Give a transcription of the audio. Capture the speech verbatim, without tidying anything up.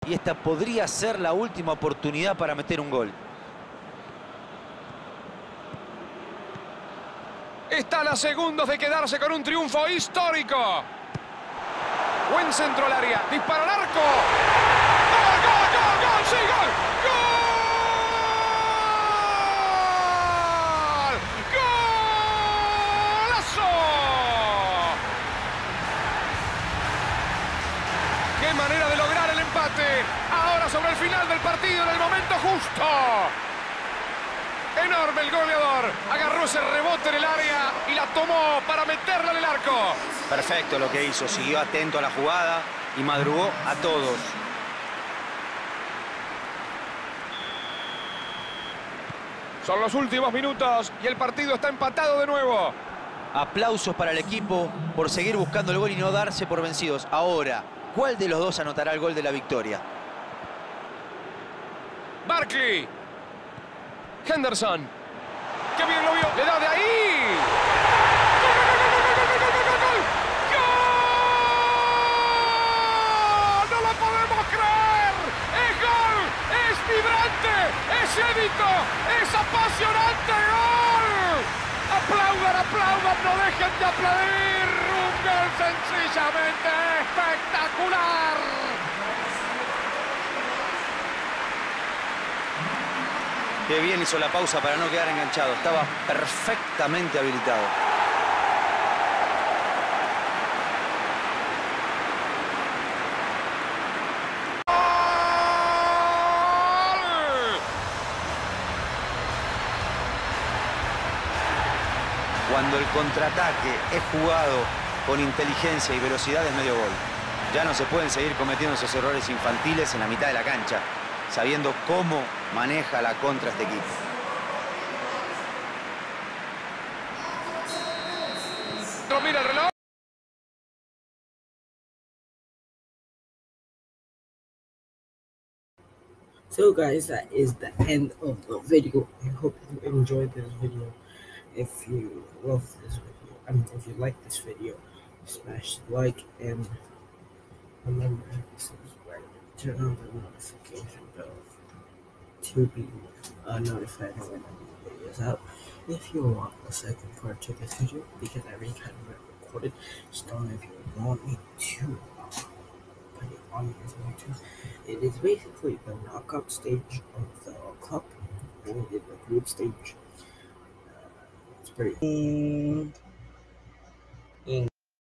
y esta podría ser la última oportunidad para meter un gol. Están a segundos de quedarse con un triunfo histórico. Buen centro al área. Dispara al arco. ¡Gol, gol, gol, gol! ¡Sí, gol! ¡Gol! ¡Golazo! ¡Qué manera de lograr el empate! Ahora sobre el final del partido, en el momento justo. Enorme el goleador. Agarró ese rebote en el área y la tomó para meterla en el arco. Perfecto lo que hizo. Siguió atento a la jugada y madrugó a todos. Son los últimos minutos y el partido está empatado de nuevo. Aplausos para el equipo por seguir buscando el gol y no darse por vencidos. Ahora, ¿cuál de los dos anotará el gol de la victoria? Barkley. Henderson. ¡Qué bien lo vio! ¡Le da de ahí! ¡Gol, gol, gol, gol, gol, gol, gol, gol! ¡Gol! ¡No lo podemos creer! ¡Es gol! ¡Es vibrante! ¡Es édito! ¡Es apasionante! ¡Gol! ¡Aplaudan, aplaudan! ¡No dejen de aplaudir! ¡Un gol sencillamente espectacular! Qué bien hizo la pausa para no quedar enganchado. Estaba perfectamente habilitado. Cuando el contraataque es jugado con inteligencia y velocidad es medio gol. Ya no se pueden seguir cometiendo esos errores infantiles en la mitad de la cancha, sabiendo cómo maneja la contra este equipo. Mira el reloj. So guys, that is the end of the video. I hope you enjoyed this video. If you love this video, I mean, if you like this video, smash the like and remember to subscribe. Turn on the notification bell to be uh, notified when the video is out. If you want a second part to this video, because I already kind of recorded, just don't know if you want me to uh, put it on YouTube. It is basically the knockout stage of the cup, and we did the group stage. Uh, it's pretty.